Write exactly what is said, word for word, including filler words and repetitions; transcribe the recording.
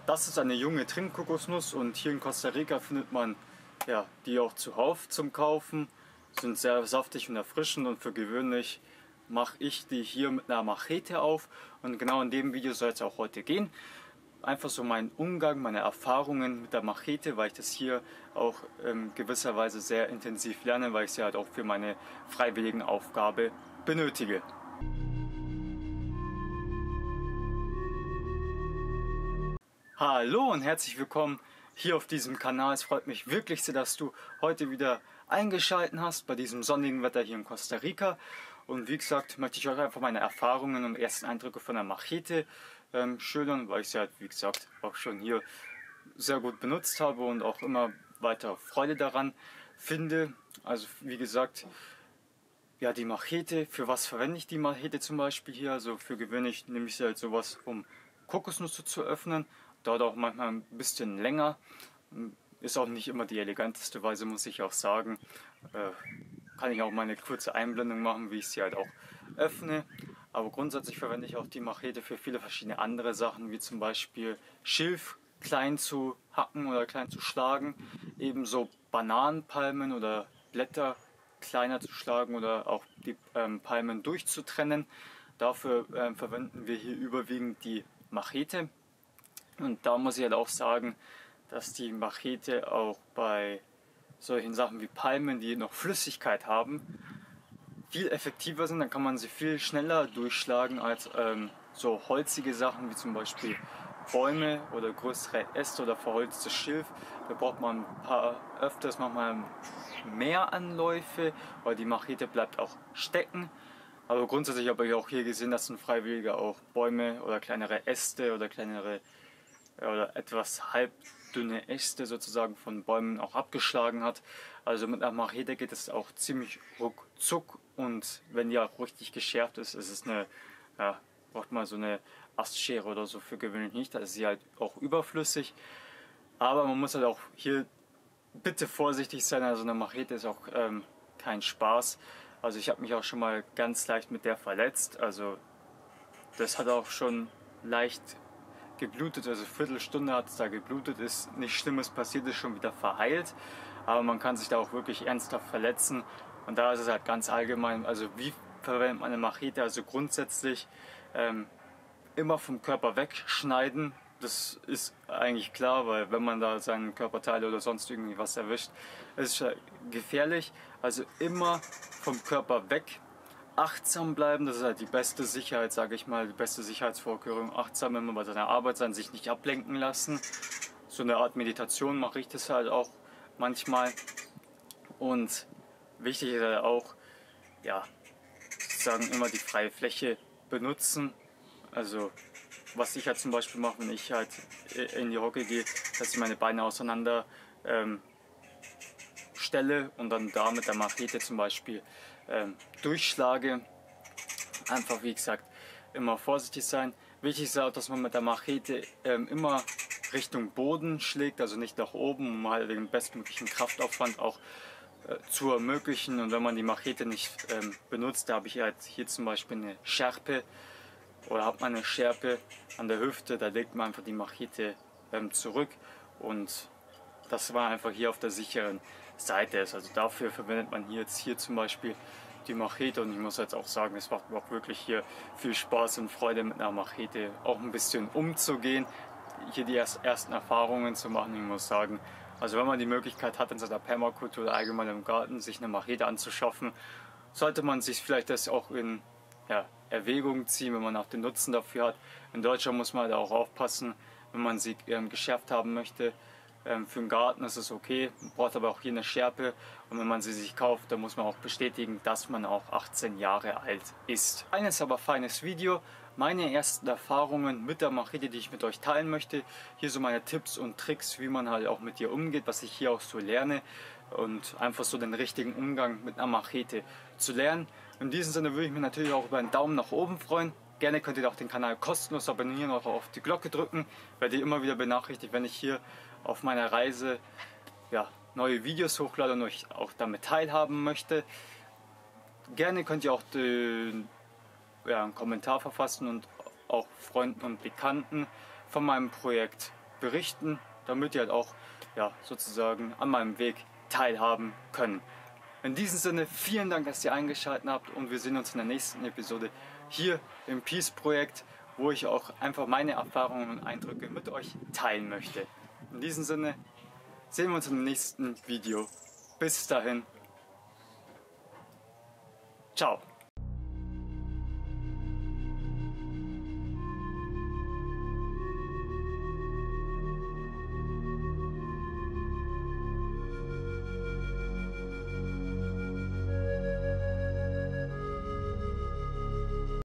Das ist eine junge Trinkkokosnuss und hier in Costa Rica findet man ja, die auch zuhauf zum Kaufen. Sind sehr saftig und erfrischend und für gewöhnlich mache ich die hier mit einer Machete auf und genau in dem Video soll es auch heute gehen. Einfach so mein Umgang, meine Erfahrungen mit der Machete, weil ich das hier auch in gewisser Weise sehr intensiv lerne, weil ich sie halt auch für meine freiwilligen Aufgabe benötige. Hallo und herzlich willkommen hier auf diesem Kanal. Es freut mich wirklich sehr, dass du heute wieder eingeschaltet hast bei diesem sonnigen Wetter hier in Costa Rica. Und wie gesagt, möchte ich euch einfach meine Erfahrungen und ersten Eindrücke von der Machete ähm, schildern, weil ich sie halt, wie gesagt, auch schon hier sehr gut benutzt habe und auch immer weiter Freude daran finde. Also wie gesagt, ja, die Machete, für was verwende ich die Machete zum Beispiel hier? Also für gewöhnlich nehme ich sie halt sowas, um Kokosnüsse zu öffnen. Dauert auch manchmal ein bisschen länger. Ist auch nicht immer die eleganteste Weise, muss ich auch sagen. Äh, kann ich auch mal eine kurze Einblendung machen, wie ich sie halt auch öffne. Aber grundsätzlich verwende ich auch die Machete für viele verschiedene andere Sachen, wie zum Beispiel Schilf klein zu hacken oder klein zu schlagen. Ebenso Bananenpalmen oder Blätter kleiner zu schlagen oder auch die ähm, Palmen durchzutrennen. Dafür ähm, verwenden wir hier überwiegend die Machete. Und da muss ich halt auch sagen, dass die Machete auch bei solchen Sachen wie Palmen, die noch Flüssigkeit haben, viel effektiver sind. Dann kann man sie viel schneller durchschlagen als ähm, so holzige Sachen wie zum Beispiel Bäume oder größere Äste oder verholztes Schilf. Da braucht man ein paar öfters manchmal mehr Anläufe, weil die Machete bleibt auch stecken. Aber grundsätzlich habe ich auch hier gesehen, dass ein Freiwilliger auch Bäume oder kleinere Äste oder kleinere oder etwas halbdünne Äste sozusagen von Bäumen auch abgeschlagen hat. Also mit einer Machete geht es auch ziemlich ruckzuck und wenn die auch richtig geschärft ist, ist es eine, ja, braucht man so eine Astschere oder so für gewöhnlich nicht, da ist sie halt auch überflüssig. Aber man muss halt auch hier bitte vorsichtig sein, also eine Machete ist auch ähm, kein Spaß. Also ich habe mich auch schon mal ganz leicht mit der verletzt, also das hat auch schon leicht geblutet, also Viertelstunde hat es da geblutet, ist nichts Schlimmes passiert, ist schon wieder verheilt, aber man kann sich da auch wirklich ernsthaft verletzen und da ist es halt ganz allgemein, also wie verwendet man eine Machete, also grundsätzlich ähm, immer vom Körper wegschneiden, das ist eigentlich klar, weil wenn man da seinen Körperteile oder sonst irgendwie was erwischt, ist es gefährlich, also immer vom Körper weg. Achtsam bleiben, das ist halt die beste Sicherheit, sage ich mal, die beste Sicherheitsvorkehrung. Achtsam immer bei seiner Arbeit sein, sich nicht ablenken lassen. So eine Art Meditation mache ich das halt auch manchmal. Und wichtig ist halt auch, ja, sozusagen immer die freie Fläche benutzen. Also was ich halt zum Beispiel mache, wenn ich halt in die Hocke gehe, dass ich meine Beine auseinander ähm, stelle und dann da mit der Machete zum Beispiel ähm, durchschlage. Einfach wie gesagt immer vorsichtig sein. Wichtig ist auch, dass man mit der Machete ähm, immer Richtung Boden schlägt, also nicht nach oben, um halt den bestmöglichen Kraftaufwand auch äh, zu ermöglichen. Und wenn man die Machete nicht ähm, benutzt, da habe ich halt hier zum Beispiel eine Schärpe oder hat man eine Schärpe an der Hüfte, da legt man einfach die Machete ähm, zurück und das war einfach hier auf der sicheren Seite ist. Also dafür verwendet man hier jetzt hier zum Beispiel die Machete und ich muss jetzt auch sagen, es macht mir auch wirklich hier viel Spaß und Freude mit einer Machete auch ein bisschen umzugehen, hier die ersten Erfahrungen zu machen. Ich muss sagen, also wenn man die Möglichkeit hat in seiner Permakultur oder allgemein im Garten sich eine Machete anzuschaffen, sollte man sich vielleicht das auch in ja, Erwägung ziehen, wenn man auch den Nutzen dafür hat. In Deutschland muss man da auch aufpassen, wenn man sie ähm, geschärft haben möchte. Ähm, für den Garten ist es okay, man braucht aber auch hier eine Schärpe und wenn man sie sich kauft, dann muss man auch bestätigen, dass man auch achtzehn Jahre alt ist. Eines aber feines Video, meine ersten Erfahrungen mit der Machete, die ich mit euch teilen möchte. Hier so meine Tipps und Tricks, wie man halt auch mit ihr umgeht, was ich hier auch so lerne und einfach so den richtigen Umgang mit einer Machete zu lernen. In diesem Sinne würde ich mich natürlich auch über einen Daumen nach oben freuen. Gerne könnt ihr auch den Kanal kostenlos abonnieren oder auf die Glocke drücken, werdet ihr immer wieder benachrichtigt, wenn ich hier auf meiner Reise ja, neue Videos hochlade und euch auch damit teilhaben möchte. Gerne könnt ihr auch den, ja, einen Kommentar verfassen und auch Freunden und Bekannten von meinem Projekt berichten, damit ihr halt auch ja, sozusagen an meinem Weg teilhaben können. In diesem Sinne, vielen Dank, dass ihr eingeschaltet habt und wir sehen uns in der nächsten Episode hier im Peace-Projekt, wo ich auch einfach meine Erfahrungen und Eindrücke mit euch teilen möchte. In diesem Sinne, sehen wir uns im nächsten Video. Bis dahin. Ciao.